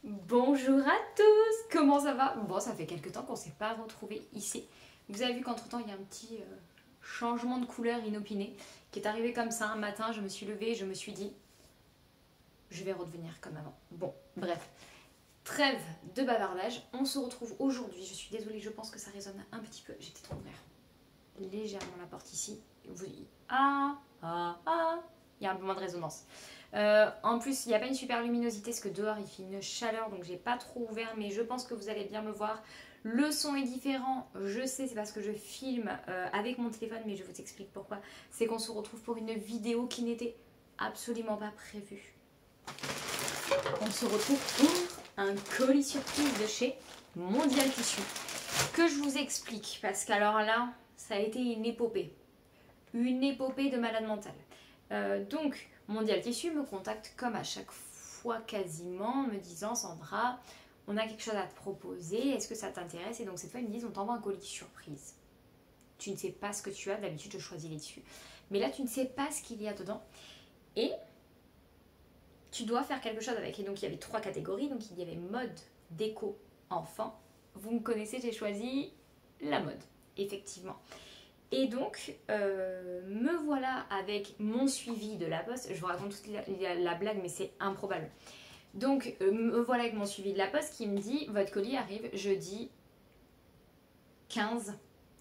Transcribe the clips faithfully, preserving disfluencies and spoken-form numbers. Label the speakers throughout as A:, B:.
A: Bonjour à tous, comment ça va? Bon, ça fait quelques temps qu'on ne s'est pas retrouvés ici. Vous avez vu qu'entre temps il y a un petit euh, changement de couleur inopiné qui est arrivé comme ça un matin. Je me suis levée et je me suis dit je vais redevenir comme avant. Bon, bref, trêve de bavardage. On se retrouve aujourd'hui. Je suis désolée, je pense que ça résonne un petit peu. J'ai peut-être ouvert légèrement la porte ici. Vous dites ah, ah, ah, il y a un peu moins de résonance. Euh, en plus, il n'y a pas une super luminosité parce que dehors il fait une chaleur, donc j'ai pas trop ouvert, mais je pense que vous allez bien me voir. Le son est différent, je sais, c'est parce que je filme euh, avec mon téléphone, mais je vous explique pourquoi. C'est qu'on se retrouve pour une vidéo qui n'était absolument pas prévue. On se retrouve pour un colis surprise de chez Mondial Tissu que je vous explique, parce qu'alors là, ça a été une épopée. Une épopée de malade mental. Euh, donc, Mondial Tissu me contacte comme à chaque fois quasiment, me disant Sandra, on a quelque chose à te proposer, est-ce que ça t'intéresse? Et donc cette fois ils me disent on t'envoie un colis surprise. Tu ne sais pas ce que tu as, d'habitude je choisis les tissus. Mais là tu ne sais pas ce qu'il y a dedans. Et tu dois faire quelque chose avec. Et donc il y avait trois catégories, donc il y avait mode, déco, enfant. Vous me connaissez, j'ai choisi la mode, effectivement. Et donc, euh, me voilà avec mon suivi de la poste. Je vous raconte toute la, la, la blague, mais c'est improbable. Donc, euh, me voilà avec mon suivi de la poste qui me dit « Votre colis arrive jeudi quinze juin. »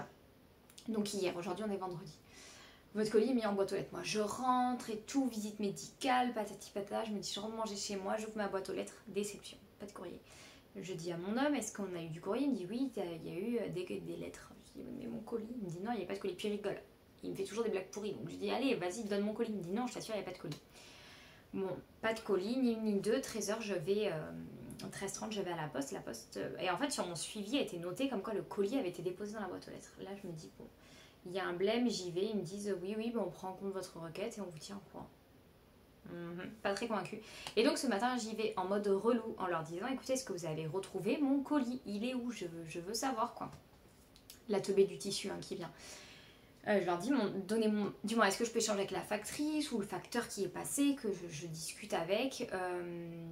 A: Donc hier, aujourd'hui on est vendredi. Votre colis est mis en boîte aux lettres. Moi, je rentre et tout, visite médicale, patati patata. Je me dis « Je rentre manger chez moi, j'ouvre ma boîte aux lettres. » Déception, pas de courrier. Je dis à mon homme « Est-ce qu'on a eu du courrier ?» Il me dit « Oui, il y a eu des, des lettres. » Je dis mais mon colis, il me dit non, il n'y a pas de colis, puis il rigole. Il me fait toujours des blagues pourries, donc je dis allez, vas-y, donne mon colis. Il me dit non, je t'assure, il n'y a pas de colis. Bon, pas de colis, ni une ni deux, treize heures, je vais, euh, treize heures trente, je vais à la poste. La poste euh, et en fait, sur mon suivi, a été noté comme quoi le colis avait été déposé dans la boîte aux lettres. Là, je me dis bon, il y a un blême, j'y vais, ils me disent oui, oui, ben, on prend en compte votre requête et on vous tient au courant. Mmh, pas très convaincue. Et donc ce matin, j'y vais en mode relou en leur disant écoutez, est-ce que vous avez retrouvé mon colis? Il est où? Je veux, je veux savoir quoi. La teubée du tissu hein, qui vient. Euh, je leur dis, mon, donnez mon, dis-moi, est-ce que je peux échanger avec la factrice ou le facteur qui est passé, que je, je discute avec, euh,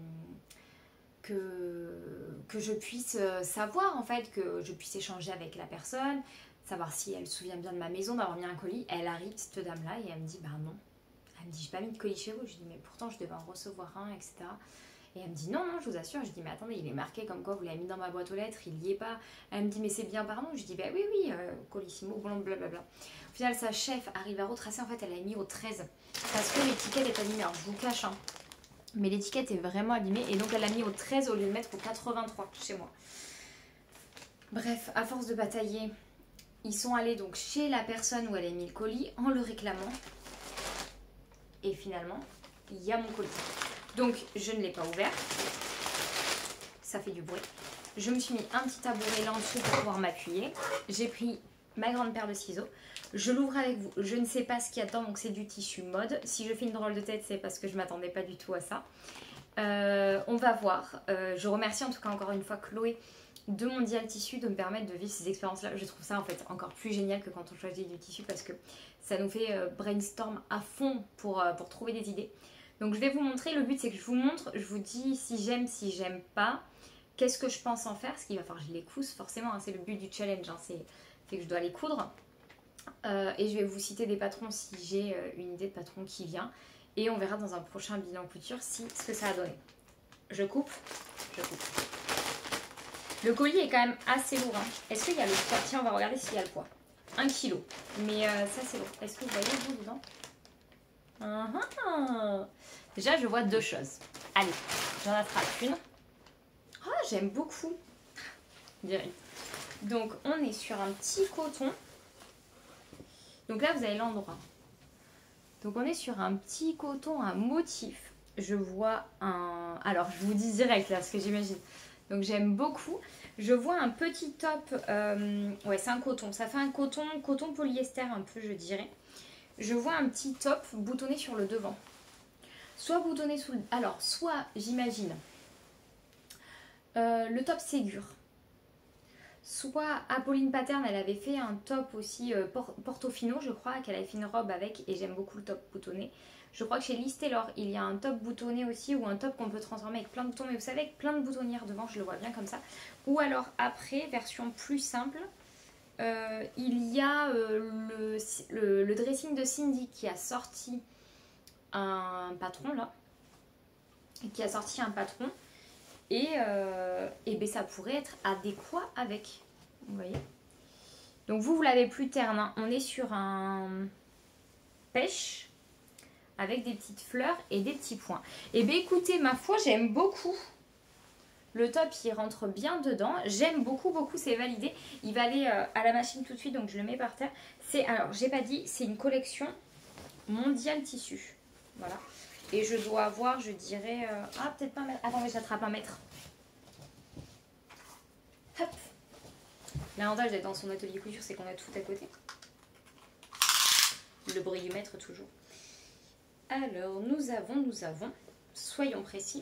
A: que, que je puisse savoir en fait, que je puisse échanger avec la personne, savoir si elle se souvient bien de ma maison, d'avoir mis un colis. Elle arrive, cette dame-là, et elle me dit, bah non. Elle me dit, j'ai pas mis de colis chez vous. Je dis, mais pourtant je devais en recevoir un, et cetera. Et elle me dit non, non, je vous assure. Je dis mais attendez, il est marqué comme quoi vous l'avez mis dans ma boîte aux lettres, il n'y est pas. Elle me dit mais c'est bien pardon. Je dis bah oui, oui, euh, colissimo, blablabla. Au final, sa chef arrive à retracer, en fait, elle a mis au treize. Parce que l'étiquette est abîmée. Alors je vous cache, hein, mais l'étiquette est vraiment abîmée. Et donc elle l'a mis au treize au lieu de mettre au quatre-vingt-trois chez moi. Bref, à force de batailler, ils sont allés donc chez la personne où elle a mis le colis en le réclamant. Et finalement, il y a mon colis. Donc, je ne l'ai pas ouvert. Ça fait du bruit. Je me suis mis un petit tabouret là en dessous pour pouvoir m'appuyer. J'ai pris ma grande paire de ciseaux. Je l'ouvre avec vous. Je ne sais pas ce qu'il y a dedans, donc c'est du tissu mode. Si je fais une drôle de tête, c'est parce que je ne m'attendais pas du tout à ça. Euh, on va voir. Euh, je remercie en tout cas encore une fois Chloé de Mondial Tissu de me permettre de vivre ces expériences-là. Je trouve ça en fait encore plus génial que quand on choisit du tissu parce que ça nous fait euh, brainstorm à fond pour, euh, pour trouver des idées. Donc je vais vous montrer, le but c'est que je vous montre, je vous dis si j'aime, si j'aime pas, qu'est-ce que je pense en faire, parce qu'il va falloir que je les cousse forcément, hein, c'est le but du challenge, hein, c'est que je dois les coudre. Euh, et je vais vous citer des patrons si j'ai euh, une idée de patron qui vient. Et on verra dans un prochain bilan couture si ce que ça a donné. Je coupe, je coupe. Le colis est quand même assez lourd. Hein. Est-ce qu'il y a le poids? Tiens, on va regarder s'il y a le poids. un kilo. Mais euh, ça c'est lourd. Est-ce que vous voyez vous dedans? Uh-huh. Déjà, je vois deux choses. Allez, j'en attrape une. Oh, j'aime beaucoup. Direct. Donc, on est sur un petit coton. Donc là, vous avez l'endroit. Donc, on est sur un petit coton à motif. Je vois un... Alors, je vous dis direct là, ce que j'imagine. Donc, j'aime beaucoup. Je vois un petit top. Euh... Ouais, c'est un coton. Ça fait un coton, coton polyester un peu, je dirais. Je vois un petit top boutonné sur le devant. Soit boutonné sous le... Alors, soit, j'imagine, euh, le top Ségur. Soit Apolline Pattern, elle avait fait un top aussi euh, Portofino, je crois, qu'elle avait fait une robe avec, et j'aime beaucoup le top boutonné. Je crois que chez Liz Taylor, il y a un top boutonné aussi ou un top qu'on peut transformer avec plein de boutons. Mais vous savez, avec plein de boutonnières devant, je le vois bien comme ça. Ou alors après, version plus simple, euh, il y a euh, le, le, le dressing de Cindy qui a sorti un patron là. Qui a sorti un patron. Et, euh, et ben, ça pourrait être adéquat avec. Vous voyez. Donc vous, vous l'avez plus terne. Hein. On est sur un pêche avec des petites fleurs et des petits points. Et bien écoutez, ma foi, j'aime beaucoup. Le top, il rentre bien dedans. J'aime beaucoup, beaucoup, c'est validé. Il va aller euh, à la machine tout de suite, donc je le mets par terre. C'est, alors, j'ai pas dit, c'est une collection mondiale tissu. Voilà. Et je dois avoir, je dirais... Euh, ah, peut-être pas un mètre. Attends, mais j'attrape un mètre. Hop. L'avantage d'être dans son atelier couture, c'est qu'on a tout à côté. Le brillimètre toujours. Alors, nous avons, nous avons, soyons précis.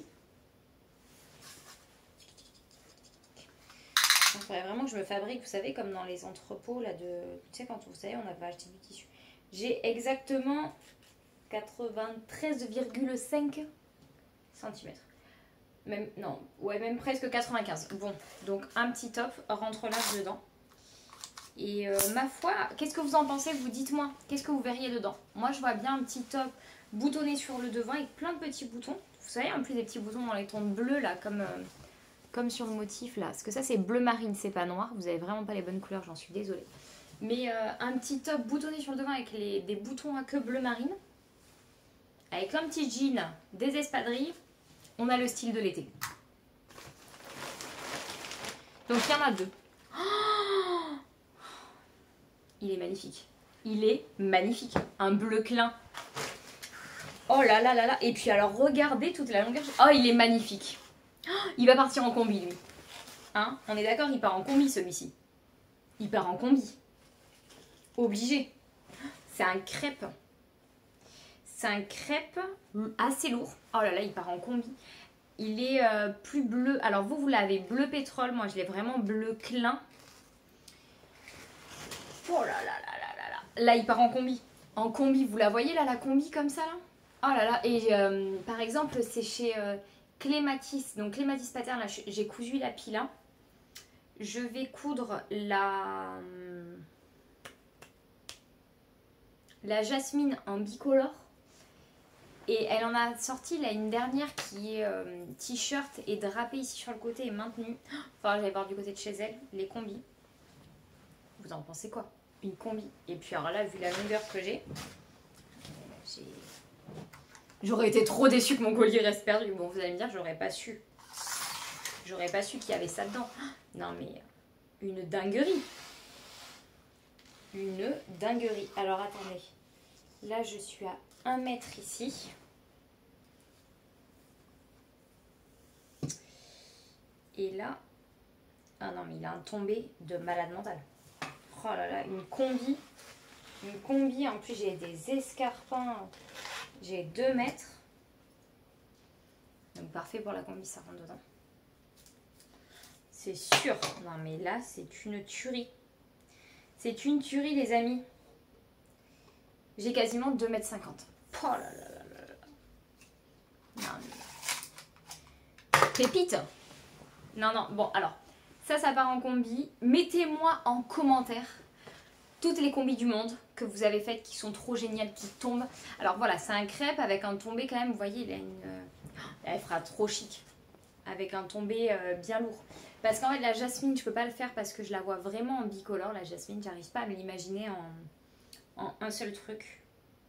A: Il faudrait vraiment que je me fabrique, vous savez, comme dans les entrepôts, là, de... Tu sais, quand vous savez, on avait acheté du tissu. J'ai exactement quatre-vingt-treize virgule cinq centimètres. Même, non, ouais, même presque quatre-vingt-quinze. Bon, donc un petit top rentre là dedans. Et euh, ma foi, qu'est-ce que vous en pensez? Vous dites-moi, qu'est-ce que vous verriez dedans? Moi, je vois bien un petit top boutonné sur le devant avec plein de petits boutons. Vous savez, en plus des petits boutons dans les tons bleus, là, comme, euh, comme sur le motif, là. Parce que ça, c'est bleu marine, c'est pas noir. Vous avez vraiment pas les bonnes couleurs, j'en suis désolée. Mais euh, un petit top boutonné sur le devant avec les, des boutons à queue bleu marine. Avec un petit jean, des espadrilles. On a le style de l'été. Donc, il y en a deux. Oh, il est magnifique. Il est magnifique. Un bleu clin. Oh là là là là. Et puis alors, regardez toute la longueur. Oh, il est magnifique. Oh, il va partir en combi, lui. Hein? On est d'accord, il part en combi, celui-ci. Il part en combi. Obligé. C'est un crêpe. C'est un crêpe assez lourd. Oh là là, il part en combi. Il est euh, plus bleu. Alors vous, vous l'avez bleu pétrole. Moi, je l'ai vraiment bleu clin. Oh là là là là là là. Là, il part en combi. En combi, vous la voyez là, la combi comme ça là? Oh là là. Et euh, par exemple, c'est chez euh, Clématis. Donc Clématis Pattern, là, j'ai cousu la pila. Je vais coudre la... La jasmine en bicolore. Et elle en a sorti là une dernière qui est euh, t-shirt et drapé ici sur le côté et maintenu. Enfin, j'allais voir du côté de chez elle, les combis. Vous en pensez quoi? Une combi. Et puis alors là, vu la longueur que j'ai, j'aurais été trop déçue que mon collier reste perdu. Bon, vous allez me dire, j'aurais pas su. J'aurais pas su qu'il y avait ça dedans. Non mais, une dinguerie. Une dinguerie. Alors attendez. Là, je suis à un mètre ici. Et là, ah non, mais il a un tombé de malade mental. Oh là là, une combi. Une combi, en plus j'ai des escarpins. J'ai deux mètres. Donc parfait pour la combi, ça rentre dedans. C'est sûr. Non mais là, c'est une tuerie. C'est une tuerie, les amis. J'ai quasiment deux mètres cinquante. Oh là là là là là. Non mais... Pépite. Non, non, bon, alors, ça, ça part en combi. Mettez-moi en commentaire toutes les combis du monde que vous avez faites qui sont trop géniales, qui tombent. Alors voilà, c'est un crêpe avec un tombé quand même, vous voyez, il a une... Euh... Elle fera trop chic. Avec un tombé euh, bien lourd. Parce qu'en fait, la jasmine, je peux pas le faire parce que je la vois vraiment en bicolore. La jasmine, j'arrive pas à me l'imaginer en... en un seul truc.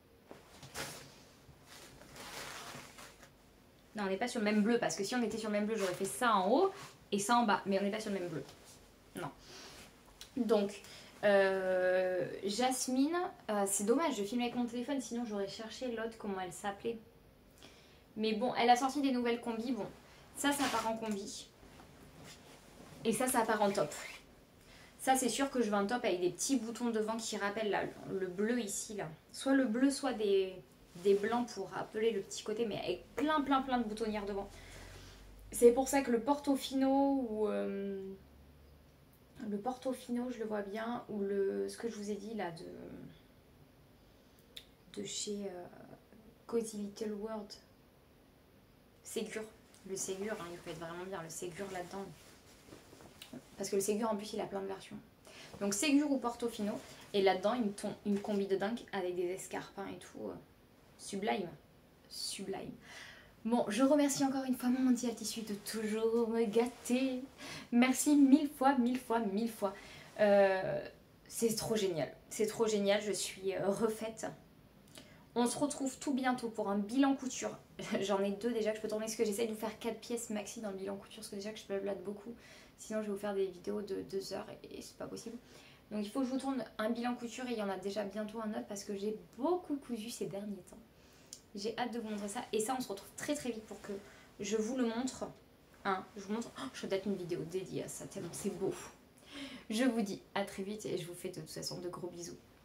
A: Non, on n'est pas sur le même bleu, parce que si on était sur le même bleu, j'aurais fait ça en haut et ça en bas. Mais on n'est pas sur le même bleu. Non. Donc, euh, Jasmine, euh, c'est dommage, je filme avec mon téléphone, sinon j'aurais cherché l'autre, comment elle s'appelait. Mais bon, elle a sorti des nouvelles combis. Bon, ça, ça part en combi. Et ça, ça part en top. Ça, c'est sûr que je veux un top avec des petits boutons devant qui rappellent là, le bleu ici, là. Soit le bleu, soit des... des blancs pour rappeler le petit côté, mais avec plein plein plein de boutonnières devant. C'est pour ça que le Portofino ou euh, le Portofino, je le vois bien, ou le ce que je vous ai dit là de de chez euh, Cozy Little World. Ségur. Le Ségur, hein, il peut être vraiment bien, le Ségur là-dedans. Parce que le Ségur, en plus, il a plein de versions. Donc Ségur ou Portofino. Et là-dedans, une, ton, une combi de dingue avec des escarpins et tout. Euh, sublime. Sublime. Bon, je remercie encore une fois mon Mondial Tissu de toujours me gâter. Merci mille fois, mille fois, mille fois. Euh, c'est trop génial. C'est trop génial, je suis refaite. On se retrouve tout bientôt pour un bilan couture. J'en ai deux déjà que je peux tourner parce que j'essaie de vous faire quatre pièces maxi dans le bilan couture parce que déjà que je blablate beaucoup. Sinon je vais vous faire des vidéos de deux heures et c'est pas possible. Donc il faut que je vous tourne un bilan couture et il y en a déjà bientôt un autre parce que j'ai beaucoup cousu ces derniers temps. J'ai hâte de vous montrer ça. Et ça on se retrouve très très vite pour que je vous le montre. Hein, je vous montre. Oh, je ferai peut-être une vidéo dédiée à ça tellement c'est beau. Je vous dis à très vite et je vous fais de toute façon de gros bisous.